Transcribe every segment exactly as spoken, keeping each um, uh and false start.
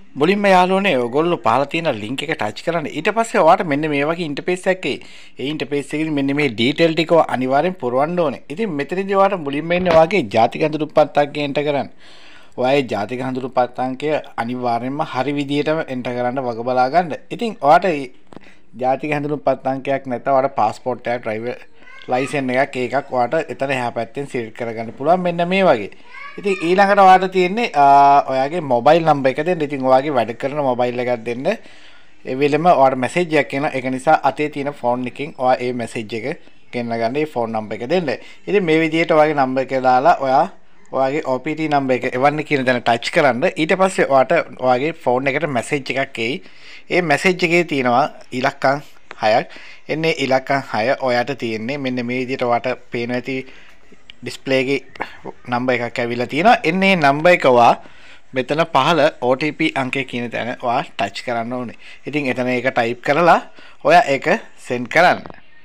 මුලින්ම යාළුවනේ ඔයගොල්ලෝ පහලා තියෙන link එක touch කරන්න. ඊට පස්සේ ඔයාලට මෙන්න මේ වගේ interface එකක් එයි. ඒ interface එකකින් මෙන්න මේ detail ටික අනිවාර්යෙන් පුරවන්න ඕනේ. ඉතින් මෙතනදී ඔයාලට මුලින්ම එන්නේ ඔයාගේ ජාතික හඳුනුපත් අංකය enter කරන්න. ඔයාගේ ජාතික හඳුනුපත් අංකය අනිවාර්යෙන්ම හරි විදිහටම enter කරන්න වග බලා ගන්න. ඉතින් ඔයාට ජාතික හඳුනුපත් අංකයක් නැත්නම් ඔයාට passport එකක් driver license එකක් ඒකක් ඔයාට එතන එහා පැත්තෙන් select කරගන්න පුළුවන් මෙන්න මේ වගේ. ඉතින් ඊළඟට ඔයාට තියෙන්නේ ඔයාගේ මොබයිල් නම්බර් එක දෙන්න. ඉතින් ඔයාගේ වැඩ කරන මොබයිල් එකක් දෙන්න. ඒ වෙලෙම ඔයාට මැසේජ් එකක් එනවා. ඒක නිසා අතේ තියෙන ෆෝන් එකකින් ඔයා ඒ මැසේජ් එක ගෙන්න ගන්න ඒ ෆෝන් නම්බර් එක දෙන්න. ඉතින් මේ විදිහට ඔයාගේ නම්බර් එක දාලා ඔයා ඔයාගේ O P T නම්බර් එක එවන්න කියන දන ටච් කරන්න. ඊට පස්සේ ඔයාට ඔයාගේ ෆෝන් එකට මැසේජ් එකක් එයි. ඒ මැසේජ් එකේ තියෙනවා ඉලක්කම් හයක්. එන්නේ ඉලක්කම් හය ඔයාට තියෙන්නේ මෙන්න මේ විදිහට ඔයාට පේන ඇති ඩිස්ප්ලේ එකේ නම්බර් එකක් ඇවිල්ලා තියෙනවා. එන්නේ නම්බර් එක ඔයා මෙතන පහළ O T P අංකය කියන තැන ඔයා ටච් කරන්න ඕනේ. ඉතින් එතන ඒක ටයිප් කරලා ඔයා ඒක සෙන්ඩ් කරන්න.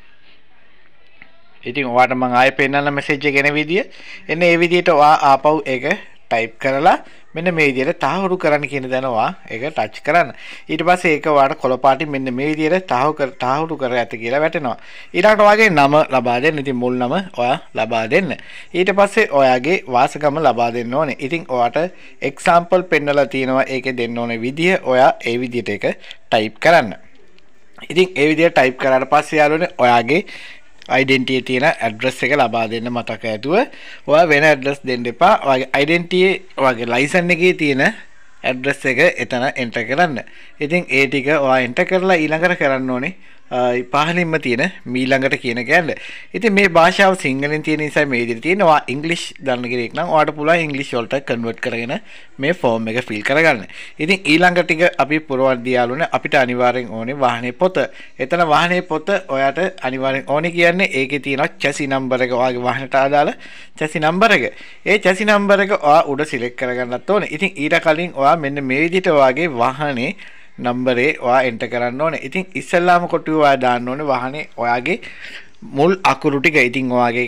ඉතින් ඔයාට මම ආයෙ පෙන්නන්න මැසේජ් එක එන විදිය. එන්නේ මේ විදියට ඔයා ආපහු ඒක ටයිප් කරලා මෙන්න මේ විදියට තහවුරු කරන්න කියන දන ඔයා ඒක ටච් කරන්න. ඊට පස්සේ ඒක ඔයාට කොළ පාටින් මෙන්න මේ විදියට තහවුරු තහවුරු කර ඇත කියලා වැටෙනවා. ඊළඟට ඔයාගේ නම ලබා දෙන්න. ඉතින් මුල් නම ඔයා ලබා දෙන්න. ඊට පස්සේ ඔයාගේ වාසගම ලබා දෙන්න ඕනේ. ඉතින් ඔයාට එක්සැම්පල් පෙන්නලා තියෙනවා ඒකේ දෙන්න ඕනේ විදිය. ඔයා ඒ විදියට ඒක ටයිප් කරන්න. ඉතින් ඒ විදියට ටයිප් කරාට පස්සේ යාළුවනේ ඔයාගේ identity තියෙන address එක ලබා දෙන්න මතක ඇතුව. ඔයා වෙන address දෙන්න එපා. ඔයාගේ identity ඔයාගේ license එකේ තියෙන address එක එතන enter කරන්න. ඉතින් ඒ ටික ඔයා enter කරලා ඊළඟට කරන්න ඕනේ පහලින්ම තියෙන මීළඟට කියන කැලල. ඉතින් මේ භාෂාව සිංහලෙන් තියෙන නිසා මේ විදිහට තියෙන. ඔයා ඉංග්‍රීසි දන්න කෙනෙක් නම් ඔයාට පුළුවන් ඉංග්‍රීසි වලට කන්වර්ට් කරගෙන මේ ෆෝම් එක ෆිල් කරගන්න. ඉතින් ඊළඟ ටික අපි පුරවද්දී යාළුවනේ අපිට අනිවාර්යෙන් ඕනේ වාහනේ පොත. එතන වාහනේ පොත ඔයාට අනිවාර්යෙන් ඕනේ කියන්නේ ඒකේ තියෙනවා chassis number එක ඔයාගේ වාහනට අදාළ chassis number එක. ඒ chassis number එක ඔයා උඩ සිලෙක්ට් කරගන්නත් ඕනේ. ඉතින් ඊට කලින් ඔයා මෙන්න මේ විදිහට ඔයාගේ වාහනේ නම්බරේ ඔයා එන්ටර් කරන්න ඕනේ. ඉතින් ඉස්සෙල්ලාම කොටුවේ ඔයා දාන්න ඕනේ වාහනේ ඔයාගේ මුල් අකුරු ටික. ඉතින් ඔයාගේ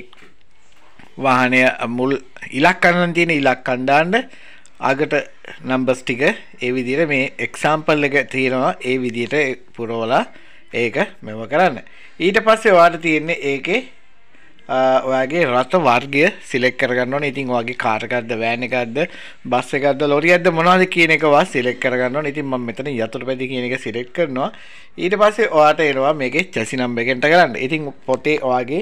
වාහනය මුල් ඉලක්කම් තියෙන ඉලක්කම් දාන්න. අගට නම්බර්ස් ටික ඒ විදිහට මේ එක්සැම්පල් එක තියෙනවා. ඒ විදිහට පුරවලා ඒක මෙව කරන්න. ඊට පස්සේ ඔයාට තියෙන්නේ ඒකේ ඔයාගේ රථ වර්ගය සිලෙක්ට් කරගන්න ඕනේ. ඉතින් ඔයාගේ කාර් එකක්ද වෑන් එකක්ද බස් එකක්ද ලොරියක්ද මොනවද කියන එක ඔයා සිලෙක්ට් කරගන්න ඕනේ. ඉතින් මම මෙතන යතුරුපැදි කියන එක සිලෙක්ට් කරනවා. ඊට පස්සේ ඔයාට එනවා මේකේ chassis number එක එන්ටර් කරන්න. ඉතින් පොතේ ඔයාගේ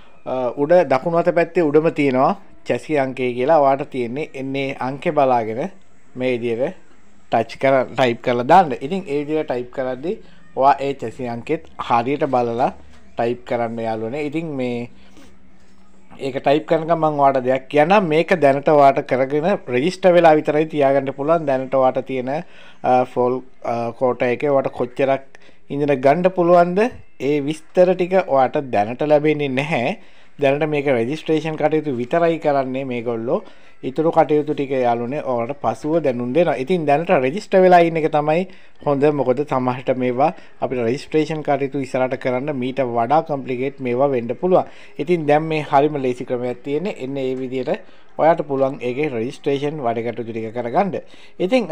උඩ දකුණු අත පැත්තේ උඩම තියෙනවා chassis අංකය කියලා. ඔයාට තියෙන්නේ එන්නේ අංකේ බලාගෙන මේ විදිහට ටච් කර ටයිප් කරලා දාන්න. ඉතින් ඒ විදිහට ටයිප් කරද්දී ඔයා ඒ chassis අංකෙත් හරියට බලලා ටයිප් කරන්න යාළුවනේ. ඉතින් මේ ඒක ටයිප් කරනකම් මම ඔයාලට දෙයක් කියන්නම්. මේක දැනට ඔයාලට කරගෙන රෙජිස්ටර් වෙලා විතරයි තියාගන්න පුළුවන්. දැනට ඔයාලට තියෙන ෆෝල් quota එකේ ඔයාලට කොච්චරක් ඉඳන ගන්න පුළුවන්ද ඒ විස්තර ටික ඔයාලට දැනට ලැබෙන්නේ නැහැ. දැනට මේක රෙජිස්ට්‍රේෂන් කටයුතු විතරයි කරන්නේ මේගොල්ලෝ. ඊටු කටයුතු ටික යාළුවනේ ඔයාලට පසුව දැනුම් දෙනවා. ඉතින් දැනට රෙජිස්ටර් වෙලා ඉන්න එක තමයි හොඳ. මොකද සමහරට මේවා අපිට රෙජිස්ට්‍රේෂන් කටයුතු ඉස්සරහට කරන්න මීට වඩා කොම්ප්ලිකේට් මේවා වෙන්න පුළුවන්. ඉතින් දැන් මේ හරිම ලේසි ක්‍රමයක් තියෙන්නේ. එන්නේ මේ විදිහට ඔයාලට පුළුවන් ඒකේ රෙජිස්ට්‍රේෂන් වැඩ කටයුතු ටික කරගන්න. ඉතින්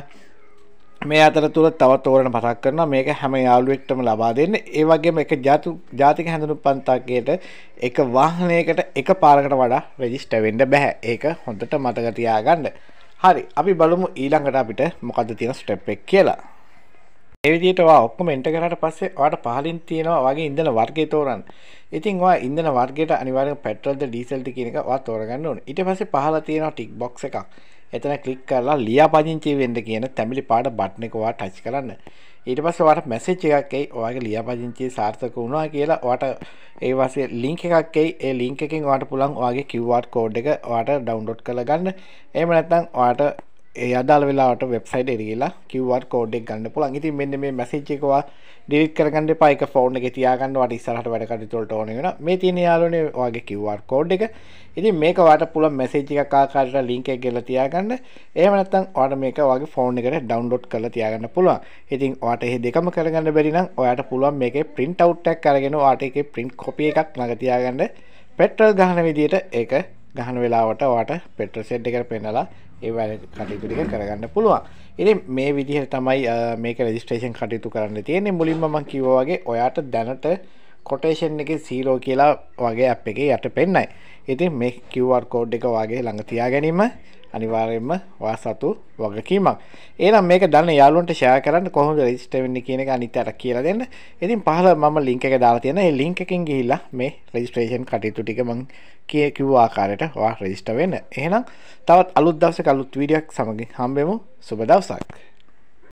මේ අතරතුර තවත් ඕරණ මතක් කරනවා මේක හැම යාළුවෙක්ටම ලබා දෙන්න. ඒ වගේම එක ජාතික හැඳුනුම්පත් අංකයට එක වාහනයකට එක පාරකට වඩා රෙජිස්ටර් වෙන්න බෑ. ඒක හොඳට මතක තියාගන්න. හරි අපි බලමු ඊළඟට අපිට මොකද්ද තියෙන ස්ටෙප් එක කියලා. මේ විදිහට ඔයා ඔක්කොම එන්ටර් කරාට පස්සේ ඔයාට පහලින් තියෙනවා වගේ ඉන්ධන වර්ගය තෝරන්න. ඉතින් ඔයා ඉන්ධන වර්ගයට අනිවාර්යෙන් පෙට්‍රල්ද ඩීසල්ද කියන එක ඔයා තෝරගන්න ඕනේ. ඊට පස්සේ පහල තියෙනවා ටික් බොක්ස් එකක්. එතන ක්ලික් කරලා ලියාපදිංචි වෙන්න කියන තැඹිලි පාට බටන් එක ඔයා ටච් කරන්න. ඊට පස්සේ ඔයාට මැසේජ් එකක් එයි ඔයාගේ ලියාපදිංචිය සාර්ථක වුණා කියලා. ඔයාට ඒ වාසිය ලින්ක් එකක් එයි. ඒ ලින්ක් එකෙන් ඔයාට පුළුවන් ඔයාගේ Q R කෝඩ් එක ඔයාට ඩවුන්ලෝඩ් කරලා ගන්න. එහෙම නැත්නම් ඔයාට ඒ අදාළ වෙලාවට වෙබ්සයිට් එකට ගිහලා Q R කෝඩ් එක ගන්න පුළුවන්. ඉතින් මෙන්න මේ මැසේජ් එක ඔයා ඩිලීට් කරගන්න එපා. ඒක ෆෝන් එකේ තියාගන්න. ඔයාට ඉස්සරහට වැඩ කටයුතු වලට ඕනේ වෙනවා. මේ තියෙන යාළුවනේ ඔයාගේ Q R කෝඩ් එක. ඉතින් මේක ඔයාට පුළුවන් මැසේජ් එකක් ආකාරයට ලින්ක් එක ගෙලා තියාගන්න. එහෙම නැත්නම් ඔයාට මේක ඔයාගේ ෆෝන් එකට ඩවුන්ලෝඩ් කරලා තියාගන්න පුළුවන්. ඉතින් ඔයාට මේ දෙකම කරගන්න බැරි නම් ඔයාට පුළුවන් මේකේ print out එකක් අරගෙන ඔයාට ඒකේ print copy එකක් ළඟ තියාගන්න. පෙට්‍රල් ගහන විදියට ඒක ගහන වෙලාවට ඔයාට පෙට්‍රල් සෙට් එකට පෙන්නලා ඒ වැඩ කටයුතු ටික කරගන්න පුළුවන්. ඉතින් මේ විදිහට තමයි මේක රෙජිස්ට්‍රේෂන් කටයුතු කරන්න තියෙන්නේ. මුලින්ම මම කිව්වා වගේ ඔයාට දැනට කොටේෂන් එකේ zero කියලා වගේ ඇප් එකේ යට පෙන්නයි. ඉතින් මේ Q R code එක වාගේ ළඟ තියා ගැනීම අනිවාර්යයෙන්ම වාසතු වගකීමක්. එහෙනම් මේක දන්න යාළුවන්ට share කරන්න කොහොමද රෙජිස්ටර් වෙන්නේ කියන එක අනිත් අයට කියලා දෙන්න. ඉතින් පහළ මම link එක දාලා තියෙනවා. ඒ link එකෙන් ගිහිල්ලා මේ registration කටයුතු ටික මම කිව්ව ආකාරයට ඔයා register වෙන්න. එහෙනම් තවත් අලුත් දවසක අලුත් වීඩියෝයක් සමගින් හම්බෙමු. සුබ දවසක්.